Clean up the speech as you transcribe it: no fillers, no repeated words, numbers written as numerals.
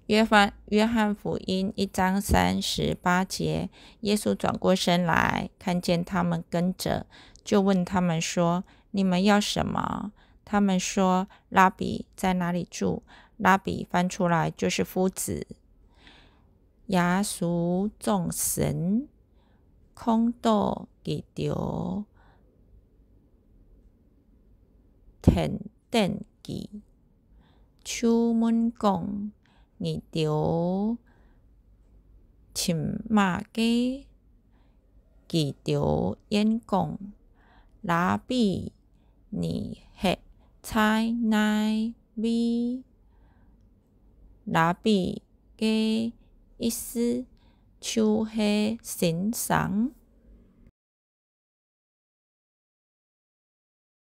约翰福音1章38节，耶稣转过身来，看见他们跟着，就问他们说：“你们要什么？”他们说：“拉比在哪里住？”拉比翻出来就是夫子。耶稣众神看到佢就停等佢，手问讲：“你就亲马嘅？”佢就演讲：“拉比，你係在哪里？”拉比嘅意思就是先生。